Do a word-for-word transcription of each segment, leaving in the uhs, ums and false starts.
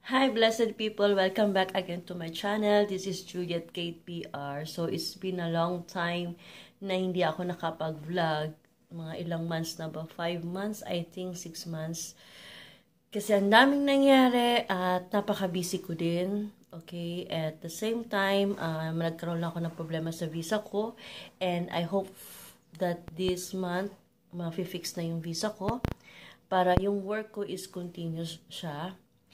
Hi, blessed people! Welcome back again to my channel. This is Juliet Kate P R. So, it's been a long time na hindi ako nakapag-vlog. Mga ilang months na ba? Five months? I think six months. Kasi ang daming nangyari at napaka-busy ko din. Okay? At the same time, uh, nagkaroon lang ako ng problema sa visa ko. And I hope that this month, ma-fix na yung visa ko. Para yung work ko is continuous siya.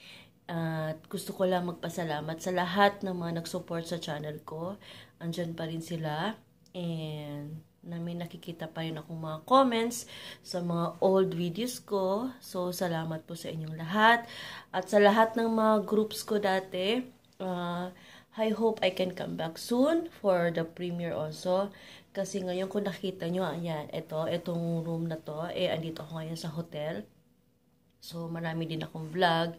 At gusto ko lang magpasalamat sa lahat ng mga nag-support sa channel ko. Andyan pa rin sila. And namin nakikita pa rin akong mga comments sa mga old videos ko. So, salamat po sa inyong lahat. At sa lahat ng mga groups ko dati, uh, I hope I can come back soon for the premiere also. Kasi ngayon kung nakita nyo, ayan, ito, itong room na to, eh, andito ako ngayon sa hotel. So, marami din akong vlog.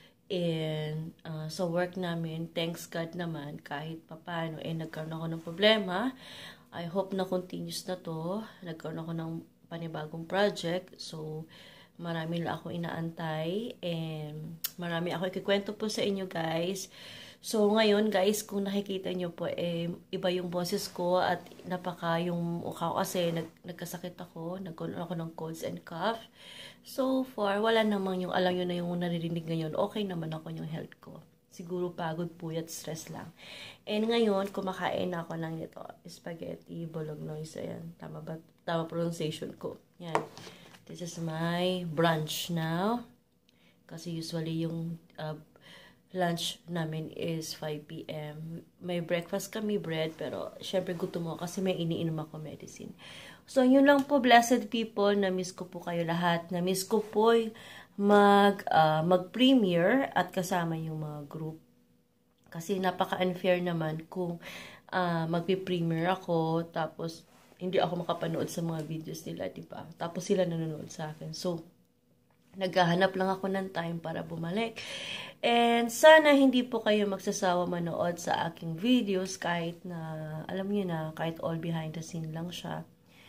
And uh, sa work namin, thanks God naman, kahit papano, eh, nagkaroon ako ng problema. I hope na continuous na to. Nagkaroon ako ng panibagong project. So, marami lang ako inaantay. And marami ako ikikwento po sa inyo, guys. So, ngayon, guys, kung nakikita nyo po, eh, iba yung boses ko at napaka yung mukha ko kasi nag, nagkasakit ako. Nagkaroon ako ng colds and cough. So far, wala namang yung, alam nyo na yung naririnig ngayon, okay naman ako yung health ko. Siguro pagod, puyat, stress lang. And ngayon, kumakain ako ng ito, spaghetti bolognese. Ayan, tama ba? Tama pronunciation ko. Yan. This is my brunch now. Kasi usually yung uh, lunch namin is five p m May breakfast kami, bread, pero syempre gutom mo kasi may iniinom ako medicine. So, yun lang po, blessed people. Na-miss ko po kayo lahat. Na-miss ko po mag, uh, mag-premiere at kasama yung mga group. Kasi napaka-unfair naman kung uh, mag-premiere ako, tapos hindi ako makapanood sa mga videos nila, diba? Tapos sila nanonood sa akin. So, naghahanap lang ako ng time para bumalik. And sana hindi po kayo magsasawa manood sa aking videos kahit na, alam niyo na, kahit all behind the scene lang siya.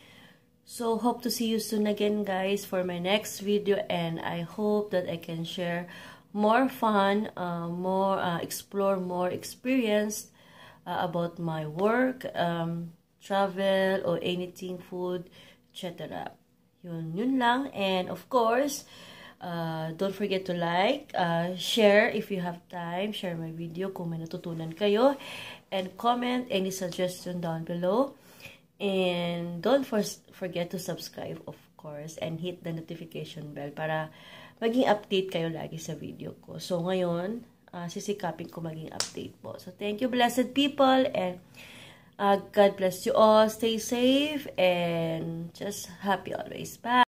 So, hope to see you soon again, guys, for my next video. And I hope that I can share more fun, uh, more, uh, explore more experience uh, about my work, um, travel, or anything, food, et cetera. Yun, yun lang. And of course, uh, don't forget to like, uh, share if you have time, share my video kung may natutunan kayo, and comment any suggestion down below. And don't for forget to subscribe, of course, and hit the notification bell para maging update kayo lagi sa video ko. So, ngayon, uh, sisikapin ko maging update po. So, thank you, blessed people, and uh, God bless you all. Stay safe, and just happy always. Bye!